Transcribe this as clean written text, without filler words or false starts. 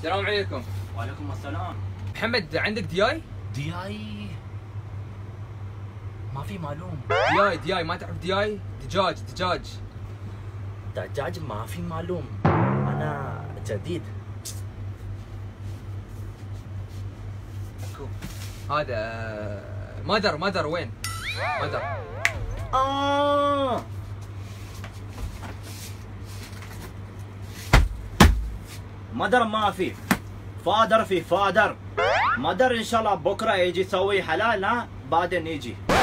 السلام عليكم. وعليكم السلام. محمد عندك دياي؟ دياي ما في معلوم. دياي ما تعرف دياي؟ دجاج. دجاج ما في معلوم، انا جديد. هذا مدر وين؟ مدر مدر ما في، فادر في فادر. مدر ان شاء الله بكره يجي يسوي حلال، ها بعدين يجي.